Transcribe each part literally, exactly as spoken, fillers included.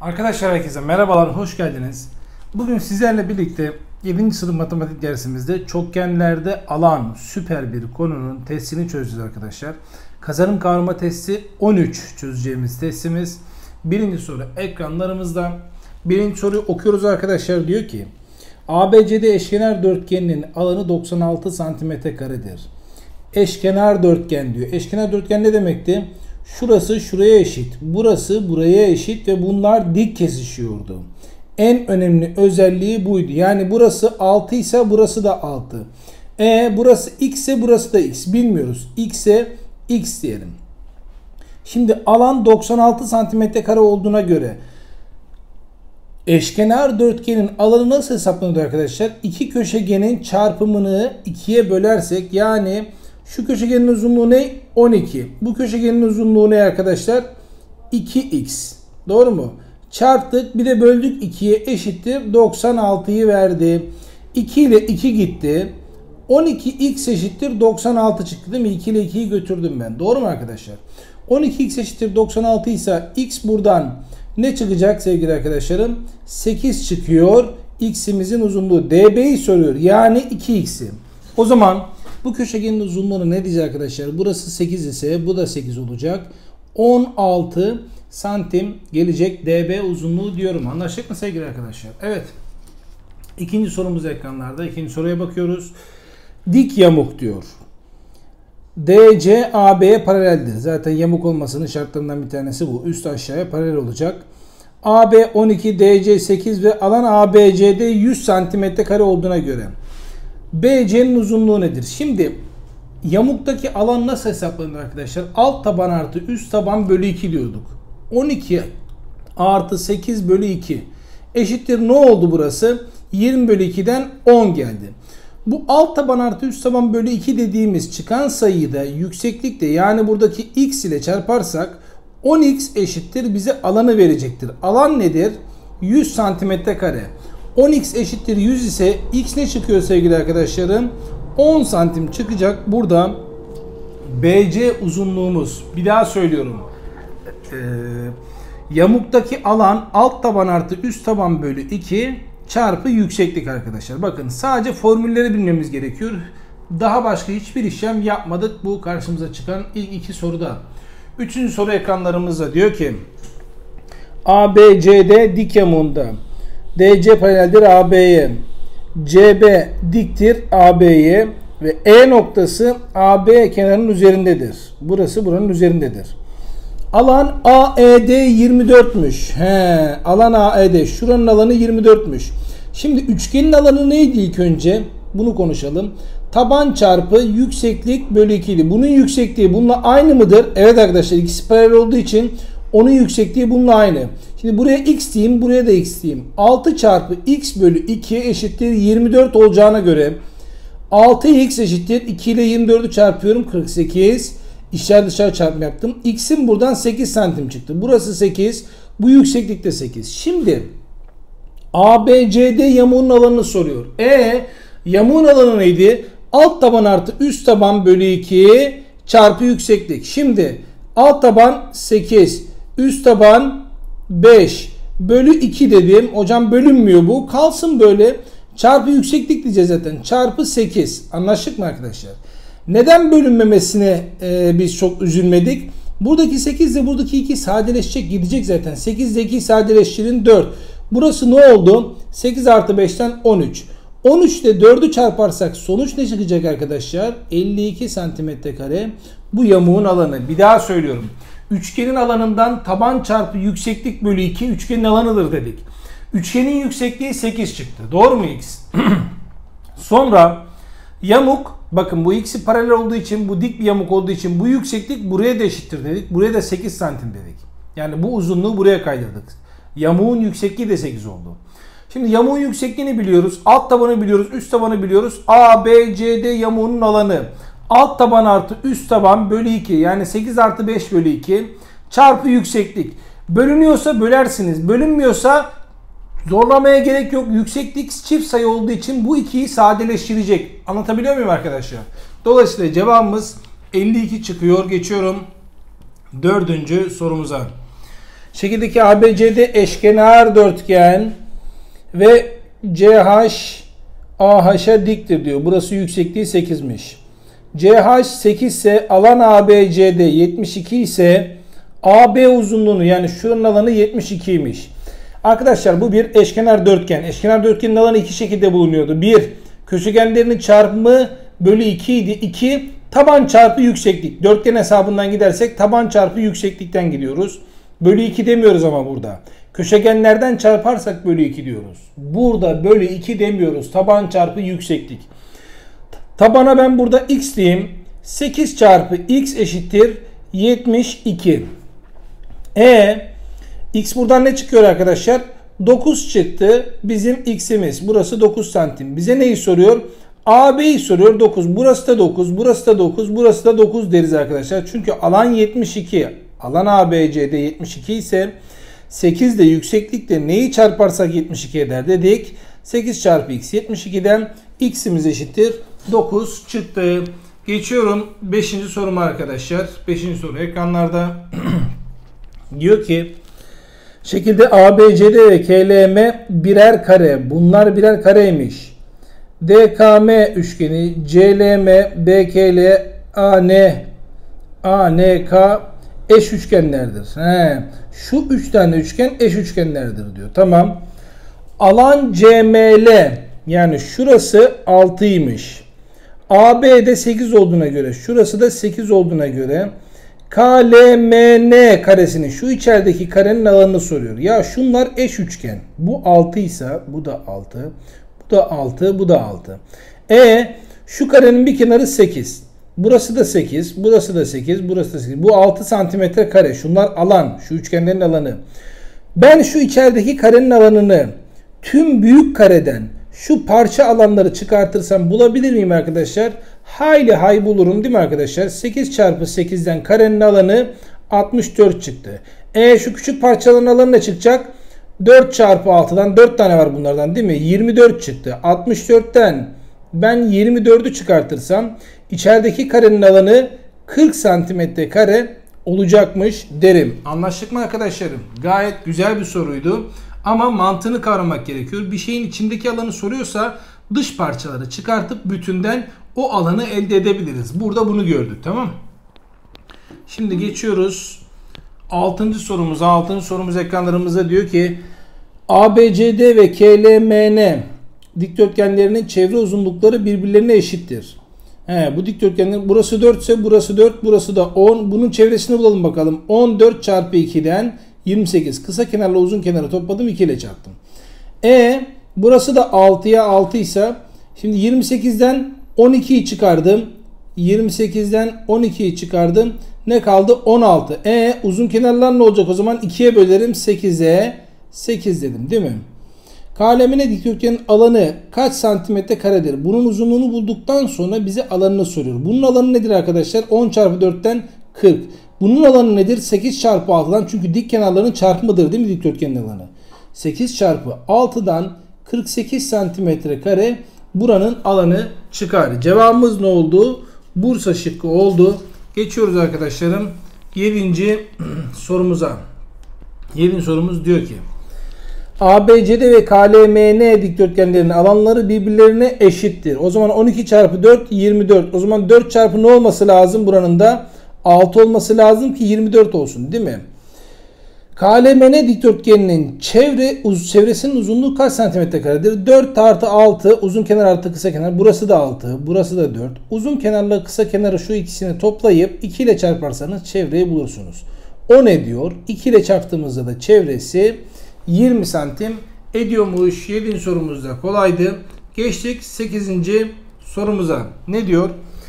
Arkadaşlar herkese merhabalar, hoş geldiniz. Bugün sizlerle birlikte yedinci sınıf matematik dersimizde çokgenlerde alan süper bir konunun testini çözeceğiz arkadaşlar. Kazanım kavrama testi on üç çözeceğimiz testimiz. Birinci soru ekranlarımızda. Birinci soruyu okuyoruz arkadaşlar. Diyor ki A B C D eşkenar dörtgeninin alanı doksan altı santimetre karedir. Eşkenar dörtgen diyor. Eşkenar dörtgen ne demekti? Şurası şuraya eşit, burası buraya eşit ve bunlar dik kesişiyordu. En önemli özelliği buydu. Yani burası altı ise burası da altı. E burası x ise burası da x. Bilmiyoruz. X'e x diyelim. Şimdi alan doksan altı santimetre kare olduğuna göre eşkenar dörtgenin alanı nasıl hesaplanır arkadaşlar? İki köşegenin çarpımını ikiye bölersek, yani şu köşegenin uzunluğu ne? on iki. Bu köşegenin uzunluğu ne arkadaşlar? iki x. Doğru mu? Çarptık. Bir de böldük ikiye, eşittir doksan altıyı verdi. iki ile iki gitti. on iki x eşittir doksan altı çıktı değil mi? iki ile ikiyi götürdüm ben. Doğru mu arkadaşlar? on iki x eşittir doksan altı ise x buradan ne çıkacak sevgili arkadaşlarım? sekiz çıkıyor. X'imizin uzunluğu. D B'yi soruyor. Yani iki x'i. O zaman bu köşegenin uzunluğunu ne diyeceğiz arkadaşlar? Burası sekiz ise bu da sekiz olacak. on altı santim gelecek D B uzunluğu diyorum. Anlaştık mı sevgili arkadaşlar? Evet. İkinci sorumuz ekranlarda. İkinci soruya bakıyoruz. Dik yamuk diyor. D C A B'ye paraleldir. Zaten yamuk olmasının şartlarından bir tanesi bu. Üst aşağıya paralel olacak. A B on iki, D C sekiz ve alan A B C'de yüz santimetre kare olduğuna göre B C'nin uzunluğu nedir? Şimdi yamuktaki alan nasıl hesaplanır arkadaşlar? Alt taban artı üst taban bölü iki diyorduk. on iki artı sekiz bölü iki eşittir ne oldu burası? yirmi bölü ikiden on geldi. Bu alt taban artı üst taban bölü iki dediğimiz çıkan sayıyı da yükseklikte, yani buradaki x ile çarparsak on x eşittir bize alanı verecektir. Alan nedir? yüz santimetre kare. on x eşittir yüz ise x ne çıkıyor sevgili arkadaşlarım? on santim çıkacak. Burada B C uzunluğumuz, bir daha söylüyorum. Ee, yamuktaki alan alt taban artı üst taban bölü iki çarpı yükseklik arkadaşlar. Bakın sadece formülleri bilmemiz gerekiyor. Daha başka hiçbir işlem yapmadık bu karşımıza çıkan ilk iki soruda. Üçüncü soru ekranlarımızda diyor ki A B C D dik yamuğunda D C paraleldir A B'ye, C B diktir A B'ye ve E noktası A B kenarının üzerindedir. Burası buranın üzerindedir. Alan A E D yirmi dörtmüş. He, alan A E D. Şuranın alanı yirmi dörtmüş. Şimdi üçgenin alanı neydi ilk önce? Bunu konuşalım. Taban çarpı yükseklik bölü iki idi. Bunun yüksekliği bununla aynı mıdır? Evet arkadaşlar, ikisi paralel olduğu için onun yüksekliği bununla aynı. Şimdi buraya x diyeyim, buraya da x diyeyim. altı çarpı x bölü iki eşittir yirmi dört olacağına göre altı x eşittir iki ile yirmi dördü çarpıyorum, kırk sekiz. İçler dışarı çarpma yaptım. X'in buradan sekiz santim çıktı. Burası sekiz. Bu yükseklikte sekiz. Şimdi A B C D yamuğun alanını soruyor. E yamuğun alanı neydi? Alt taban artı üst taban bölü iki çarpı yükseklik. Şimdi alt taban sekiz, üst taban beş bölü iki dedim. Hocam bölünmüyor bu. Kalsın böyle. Çarpı yükseklik diyeceğiz zaten. Çarpı sekiz. Anlaştık mı arkadaşlar? Neden bölünmemesine e, biz çok üzülmedik? Buradaki sekiz ile buradaki iki sadeleşecek, gidecek zaten. sekiz ile ikiyi sadeleştirin, dört. Burası ne oldu? sekiz artı beşten on üç. on üç ile dördü çarparsak sonuç ne çıkacak arkadaşlar? elli iki santimetre kare. Bu yamuğun alanı. Bir daha söylüyorum. Üçgenin alanından taban çarpı yükseklik bölü iki üçgenin alanıdır dedik. Üçgenin yüksekliği sekiz çıktı. Doğru mu x? Sonra yamuk, bakın bu x'i paralel olduğu için, bu dik bir yamuk olduğu için bu yükseklik buraya da eşittir dedik. Buraya da sekiz santim dedik. Yani bu uzunluğu buraya kaydırdık. Yamuğun yüksekliği de sekiz oldu. Şimdi yamuğun yüksekliğini biliyoruz. Alt tabanı biliyoruz. Üst tabanı biliyoruz. A, B, C, D yamuğunun alanı. Alt taban artı üst taban bölü iki. Yani sekiz artı beş bölü iki çarpı yükseklik. Bölünüyorsa bölersiniz. Bölünmüyorsa zorlamaya gerek yok. Yükseklik çift sayı olduğu için bu ikiyi sadeleştirecek. Anlatabiliyor muyum arkadaşlar? Dolayısıyla cevabımız elli iki çıkıyor. Geçiyorum dördüncü sorumuza. Şekildeki A B C D eşkenar dörtgen ve C H A H'a diktir diyor. Burası yüksekliği sekizmiş. C H sekiz ise alan A B C D yetmiş iki ise A B uzunluğunu, yani şuranın alanı yetmiş ikiymiş. Arkadaşlar bu bir eşkenar dörtgen. Eşkenar dörtgenin alanı iki şekilde bulunuyordu. bir Köşegenlerinin çarpımı bölü iki idi. iki Taban çarpı yükseklik. Dörtgen hesabından gidersek taban çarpı yükseklikten gidiyoruz. Bölü iki demiyoruz ama burada. Köşegenlerden çarparsak bölü iki diyoruz. Burada bölü iki demiyoruz. Taban çarpı yükseklik. Tabana ben burada x diyeyim. sekiz çarpı x eşittir yetmiş iki. E x buradan ne çıkıyor arkadaşlar? dokuz çıktı. Bizim x'imiz. Burası dokuz santim. Bize neyi soruyor? A B'yi soruyor. dokuz. Burası da dokuz. Burası da dokuz. Burası da dokuz deriz arkadaşlar. Çünkü alan yetmiş iki. Alan A B C D yetmiş iki ise sekiz de yükseklikte neyi çarparsak yetmiş iki eder dedik. sekiz çarpı x yetmiş ikiden x'imiz eşittir dokuz çıktı. Geçiyorum beşinci soruma arkadaşlar. beşinci soru ekranlarda. Diyor ki şekilde A B C D ve K L M birer kare. Bunlar birer kareymiş. D K M üçgeni, C L M, B K L, A N, A N K eş üçgenlerdir. He. Şu üç tane üçgen eş üçgenlerdir diyor. Tamam. Alan C M L, yani şurası altıymış. A B'de sekiz olduğuna göre, şurası da sekiz olduğuna göre K L M N karesinin, şu içerideki karenin alanını soruyor. Ya şunlar eş üçgen. Bu altı ise bu da altı. Bu da altı. Bu da altı. E şu karenin bir kenarı sekiz. Burası da sekiz. Burası da sekiz. Burası da sekiz. Bu altı santimetre kare. Şunlar alan. Şu üçgenlerin alanı. Ben şu içerideki karenin alanını tüm büyük kareden şu parça alanları çıkartırsam bulabilir miyim arkadaşlar? Hayli hay bulurum değil mi arkadaşlar? sekiz çarpı sekizden karenin alanı altmış dört çıktı. E şu küçük parçaların alanı ne çıkacak? dört çarpı altıdan, dört tane var bunlardan değil mi? yirmi dört çıktı. altmış dörtten ben yirmi dördü çıkartırsam içerideki karenin alanı kırk santimetre kare olacakmış derim. Anlaştık mı arkadaşlarım? Gayet güzel bir soruydu. Ama mantığını kavramak gerekiyor. Bir şeyin içindeki alanı soruyorsa dış parçaları çıkartıp bütünden o alanı elde edebiliriz. Burada bunu gördük, tamam. Şimdi geçiyoruz altıncı sorumuza. altıncı sorumuz ekranlarımızda diyor ki A B C D ve K L M N dikdörtgenlerinin çevre uzunlukları birbirlerine eşittir. He, bu dikdörtgenlerin burası dört ise burası dört, burası da on. Bunun çevresini bulalım bakalım. on dört çarpı ikiden yirmi sekiz. Kısa kenarla uzun kenarı topladım, iki ile çarptım. E burası da altıya altı ise şimdi yirmi sekizden on ikiyi çıkardım. yirmi sekizden on ikiyi çıkardım. Ne kaldı? on altı. E uzun kenarlar ne olacak o zaman? ikiye bölerim, sekize sekiz dedim değil mi? K L M N dikdörtgenin alanı kaç santimetre karedir? Bunun uzunluğunu bulduktan sonra bize alanını soruyor. Bunun alanı nedir arkadaşlar? on çarpı dörtten kırk. Bunun alanı nedir? sekiz çarpı altıdan, çünkü dik kenarların çarpımıdır değil mi dikdörtgenin alanı? sekiz çarpı altıdan kırk sekiz santimetre kare buranın alanı çıkar. Cevabımız ne oldu? Bursa şıkkı oldu. Geçiyoruz arkadaşlarım yedinci sorumuza. yedinci sorumuz diyor ki A B C D ve K L M N dikdörtgenlerinin alanları birbirlerine eşittir. O zaman on iki çarpı dört yirmi dört. O zaman dört çarpı ne olması lazım? Buranın da altı olması lazım ki yirmi dört olsun değil mi? K L M N dikdörtgeninin çevre uz, çevresinin uzunluğu kaç santimetre karedir? dört artı altı, uzun kenar artı kısa kenar. Burası da altı, burası da dört. Uzun kenarla kısa kenarı şu ikisini toplayıp iki ile çarparsanız çevreyi bulursunuz. O ne diyor? iki ile çarptığımızda da çevresi yirmi santim ediyormuş. yedinci sorumuz da kolaydı. Geçtik sekizinci sorumuza. Ne diyor?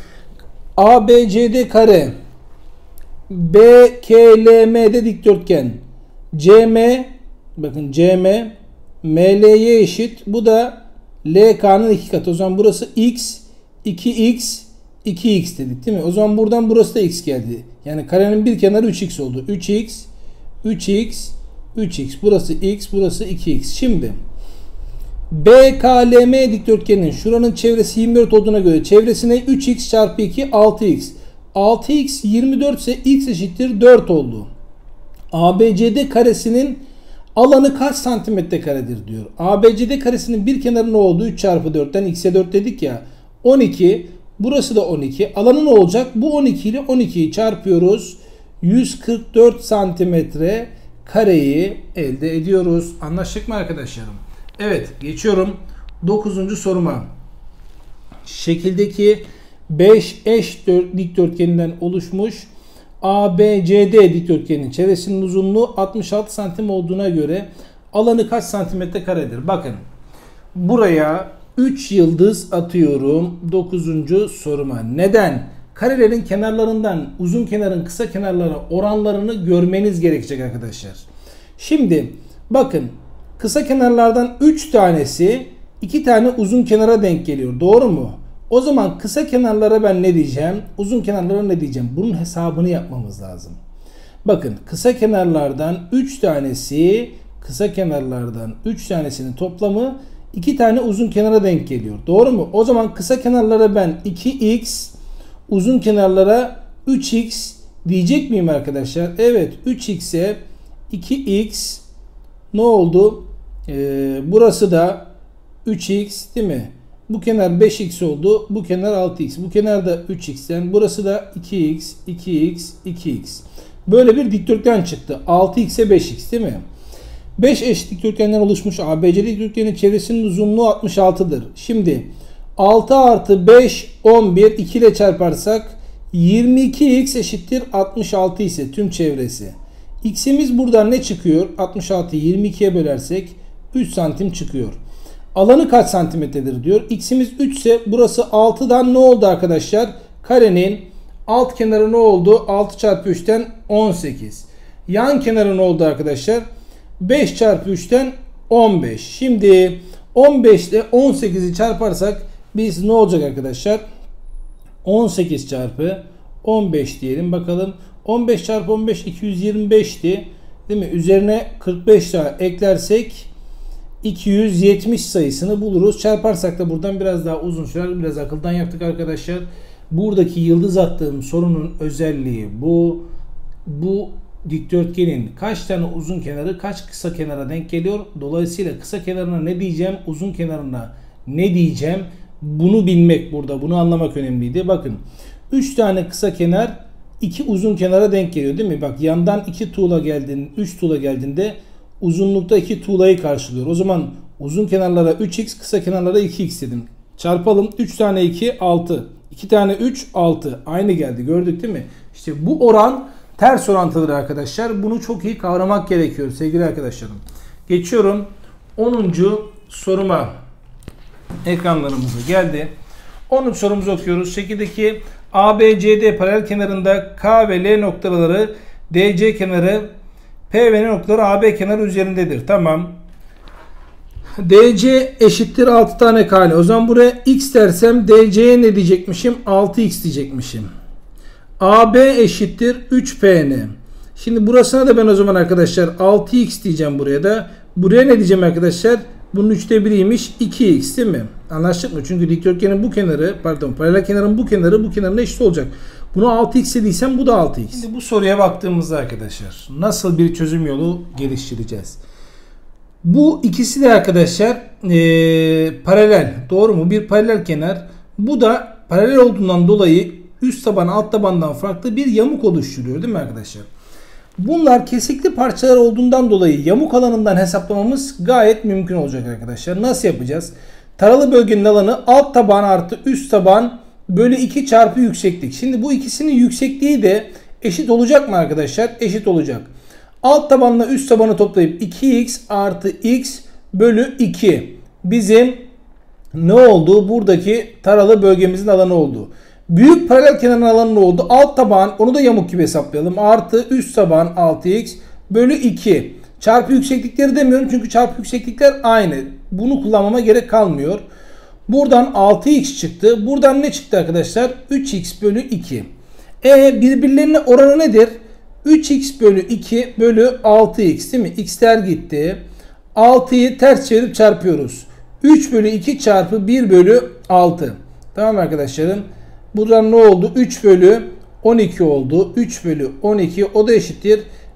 A B C D kare B K L M'de dikdörtgen C M, bakın C M M L Y eşit. Bu da L K'nın iki katı. O zaman burası X, iki X, iki X dedik değil mi? O zaman buradan burası da X geldi. Yani karenin bir kenarı üç X oldu. üç X, üç X, üç X. Burası X, burası iki X. Şimdi B K L M dikdörtgenin şuranın çevresi yirmi dört olduğuna göre çevresine üç X çarpı iki altı X. altı X yirmi dört ise X eşittir dört oldu. A B C D karesinin alanı kaç santimetre karedir diyor. A B C D karesinin bir kenarı ne oldu? üç çarpı dörtten x'e dört dedik ya. on iki. Burası da on iki. Alanı ne olacak? Bu on iki ile on ikiyi çarpıyoruz. yüz kırk dört santimetre kareyi elde ediyoruz. Anlaştık mı arkadaşlarım? Evet, geçiyorum dokuzuncu soruma. Şekildeki beş eş dikdörtgeninden oluşmuş A B C D dikdörtgenin çevresinin uzunluğu altmış altı santim olduğuna göre alanı kaç santimetre karedir? Bakın buraya üç yıldız atıyorum dokuzuncu soruma. Neden? Karelerin kenarlarından uzun kenarın kısa kenarlara oranlarını görmeniz gerekecek arkadaşlar. Şimdi bakın kısa kenarlardan üç tanesi iki tane uzun kenara denk geliyor. Doğru mu? O zaman kısa kenarlara ben ne diyeceğim? Uzun kenarlara ne diyeceğim? Bunun hesabını yapmamız lazım. Bakın kısa kenarlardan üç tanesi kısa kenarlardan üç tanesinin toplamı iki tane uzun kenara denk geliyor. Doğru mu? O zaman kısa kenarlara ben iki x, uzun kenarlara üç x diyecek miyim arkadaşlar? Evet, üç x'e iki x ne oldu? Ee, burası da üç x değil mi? Bu kenar beş x oldu. Bu kenar altı x. Bu kenar da üç x'ten. Burası da iki x, iki x, iki x. Böyle bir dikdörtgen çıktı. altı x'e beş x değil mi? beş eş dikdörtgenden oluşmuş A B C D dikdörtgenin çevresinin uzunluğu altmış altıdır. Şimdi altı artı beş on bir, iki ile çarparsak yirmi iki x eşittir altmış altı ise tüm çevresi. X'imiz buradan ne çıkıyor? altmış altıyı yirmi ikiye bölersek üç santim çıkıyor. Alanı kaç santimetredir diyor. X'imiz üç ise burası altıdan ne oldu arkadaşlar? Karenin alt kenarı ne oldu? altı çarpı üçten on sekiz. Yan kenarı ne oldu arkadaşlar? beş çarpı üçten on beş. Şimdi on beş ile on sekizi çarparsak biz ne olacak arkadaşlar? on sekiz çarpı on beş diyelim bakalım. on beş çarpı on beş iki yüz yirmi beşti. Değil mi? Üzerine kırk beş daha eklersek iki yüz yetmiş sayısını buluruz. Çarparsak da buradan biraz daha uzun sürer. Biraz akıldan yaptık arkadaşlar. Buradaki yıldız attığım sorunun özelliği bu. Bu dikdörtgenin kaç tane uzun kenarı kaç kısa kenara denk geliyor. Dolayısıyla kısa kenarına ne diyeceğim, uzun kenarına ne diyeceğim, bunu bilmek burada. Bunu anlamak önemliydi. Bakın üç tane kısa kenar iki uzun kenara denk geliyor değil mi? Bak yandan iki tuğla geldiğinde, üç tuğla geldiğinde uzunlukta iki tuğlayı karşılıyor. O zaman uzun kenarlara üç x, kısa kenarlara iki x dedim. Çarpalım. üç tane iki altı. iki tane üç altı. Aynı geldi. Gördük değil mi? İşte bu oran ters orantılıdır arkadaşlar. Bunu çok iyi kavramak gerekiyor sevgili arkadaşlarım. Geçiyorum onuncu soruma. Ekranlarımıza geldi. onuncu sorumuzu okuyoruz. Şekildeki A B C D paralel kenarında K ve L noktaları D C kenarı P ve N noktaları A B kenarı üzerindedir. Tamam. D C eşittir altı tane K L. O zaman buraya X dersem D C'ye ne diyecekmişim? altı x diyecekmişim. A B eşittir üç P N. Şimdi burasına da ben o zaman arkadaşlar altı x diyeceğim buraya da. Buraya ne diyeceğim arkadaşlar? Bunun üçte biriymiş iki x değil mi? Anlaştık mı? Çünkü dikdörtgenin bu kenarı, pardon paralel kenarın bu kenarı bu kenarına eşit olacak. Bunu altı x dediysem bu da altı x. Şimdi bu soruya baktığımızda arkadaşlar nasıl bir çözüm yolu geliştireceğiz? Bu ikisi de arkadaşlar ee, paralel. Doğru mu? Bir paralel kenar. Bu da paralel olduğundan dolayı üst taban alt tabandan farklı bir yamuk oluşturuyor değil mi arkadaşlar? Bunlar kesikli parçalar olduğundan dolayı yamuk alanından hesaplamamız gayet mümkün olacak arkadaşlar. Nasıl yapacağız? Taralı bölgenin alanı alt taban artı üst taban bölü iki çarpı yükseklik. Şimdi bu ikisinin yüksekliği de eşit olacak mı arkadaşlar? Eşit olacak. Alt tabanla üst tabanı toplayıp iki x artı x bölü iki. Bizim ne oldu? Buradaki taralı bölgemizin alanı oldu. Büyük paralel kenarın alanı ne oldu? Alt taban, onu da yamuk gibi hesaplayalım. Artı üst taban altı x bölü iki. Çarpı yükseklikleri demiyorum çünkü çarpı yükseklikler aynı. Bunu kullanmama gerek kalmıyor. Buradan altı x çıktı. Buradan ne çıktı arkadaşlar? üç x bölü iki. E birbirlerine oranı nedir? üç x bölü iki bölü altı x değil mi? X'ler gitti. altıyı ters çevirip çarpıyoruz. üç bölü iki çarpı bir bölü altı. Tamam arkadaşlarım. Buradan ne oldu? üç bölü on iki oldu. üç bölü on iki o da eşittir.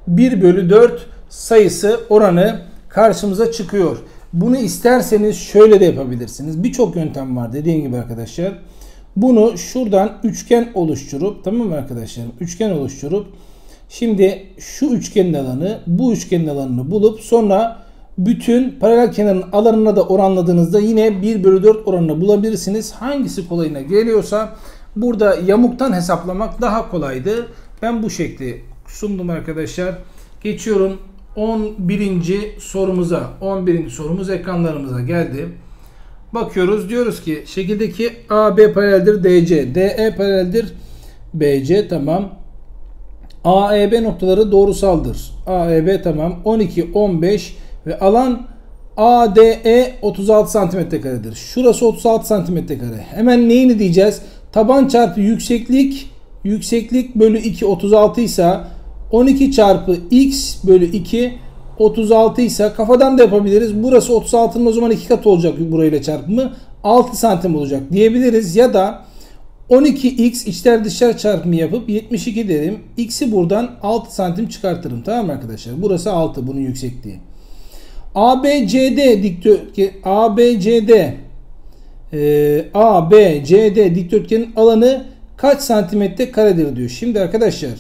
bir bölü dört sayısı oranı karşımıza çıkıyor. Bunu isterseniz şöyle de yapabilirsiniz. Birçok yöntem var dediğim gibi arkadaşlar. Bunu şuradan üçgen oluşturup, tamam mı arkadaşlarım? Üçgen oluşturup şimdi şu üçgenin alanı, bu üçgenin alanını bulup sonra bütün paralel kenarın alanına da oranladığınızda yine bir bölü dört oranını bulabilirsiniz. Hangisi kolayına geliyorsa burada yamuktan hesaplamak daha kolaydı. Ben bu şekli sundum arkadaşlar. Geçiyorum on birinci sorumuza. on birinci sorumuz ekranlarımıza geldi. Bakıyoruz, diyoruz ki şekildeki A B paraleldir D C, D E paraleldir B C, tamam. A E B noktaları doğrusaldır. A E B tamam. on iki, on beş ve alan A D E otuz altı santimetre karedir. Şurası otuz altı santimetre kare. Hemen neyini diyeceğiz? Taban çarpı yükseklik, yükseklik bölü iki otuz altı ise on iki çarpı x bölü iki otuz altı ise kafadan da yapabiliriz. Burası otuz altının o zaman iki katı olacak burayla çarpımı. altı santim olacak diyebiliriz. Ya da on iki x içler dışlar çarpımı yapıp yetmiş iki derim. X'i buradan altı santim çıkartırım. Tamam mı arkadaşlar? Burası altı bunun yüksekliği. A B C D dikdörtgen A B C D e, A B C D dikdörtgenin alanı kaç santimetre karedir diyor. Şimdi arkadaşlar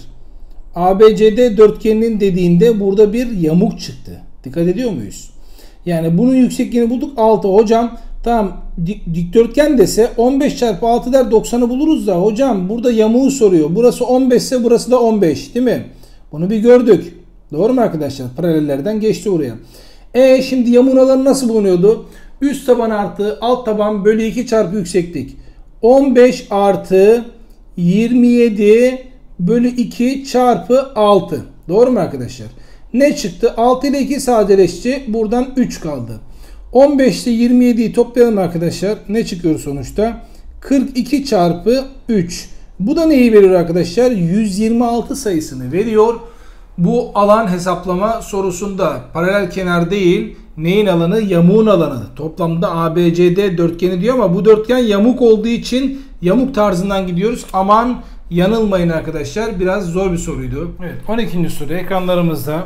A B C D dörtgeninin dediğinde burada bir yamuk çıktı. Dikkat ediyor muyuz? Yani bunun yüksekliğini bulduk altı. Hocam tamam dik, dikdörtgen dese on beş çarpı altı der doksanı buluruz da hocam burada yamuğu soruyor. Burası on beş ise burası da on beş değil mi? Bunu bir gördük. Doğru mu arkadaşlar? Paralellerden geçti oraya. E şimdi yamuğun alanı nasıl bulunuyordu? Üst taban artı alt taban bölü iki çarpı yükseklik. on beş artı yirmi yedi bölü iki çarpı altı. Doğru mu arkadaşlar? Ne çıktı? altı ile iki sadeleşti. Buradan üç kaldı. on beş ile yirmi yediyi toplayalım arkadaşlar. Ne çıkıyor sonuçta? kırk iki çarpı üç. Bu da neyi veriyor arkadaşlar? yüz yirmi altı sayısını veriyor. Bu alan hesaplama sorusunda paralel kenar değil, neyin alanı? Yamuğun alanı. Toplamda A B C D dörtgeni diyor ama bu dörtgen yamuk olduğu için yamuk tarzından gidiyoruz. Aman yanılmayın arkadaşlar. Biraz zor bir soruydu. Evet, on ikinci soru ekranlarımızda.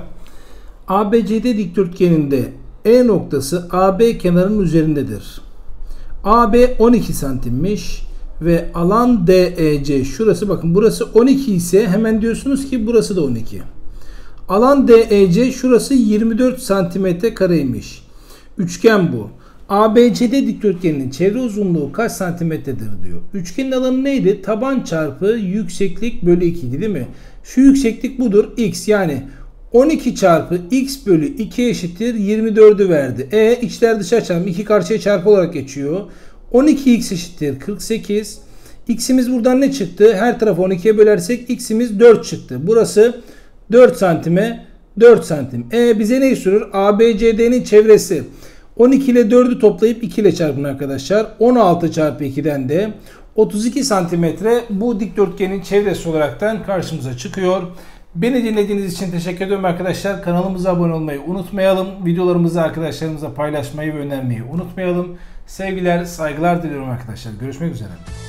A B C D dikdörtgeninde E noktası A B kenarının üzerindedir. A B on iki santimmiş ve alan D E C şurası, bakın burası on iki ise hemen diyorsunuz ki burası da on iki. Alan D E C şurası yirmi dört santimetre kareymiş. Üçgen bu. A B C D dikdörtgeninin çevre uzunluğu kaç santimetredir diyor. Üçgenin alanı neydi? Taban çarpı yükseklik bölü iki değil mi? Şu yükseklik budur. X yani on iki çarpı x bölü iki eşittir yirmi dördü verdi. E içler dışarı çarpı iki karşıya çarpı olarak geçiyor. on iki x eşittir kırk sekiz. X'imiz buradan ne çıktı? Her tarafı on ikiye bölersek x'imiz dört çıktı. Burası dört santime dört santim. E bize ne soruyor? A B C D'nin çevresi. on iki ile dördü toplayıp iki ile çarpın arkadaşlar. on altı çarpı ikiden de otuz iki santimetre bu dikdörtgenin çevresi olaraktan karşımıza çıkıyor. Beni dinlediğiniz için teşekkür ediyorum arkadaşlar. Kanalımıza abone olmayı unutmayalım. Videolarımızı arkadaşlarımıza paylaşmayı ve önermeyi unutmayalım. Sevgiler, saygılar diliyorum arkadaşlar. Görüşmek üzere.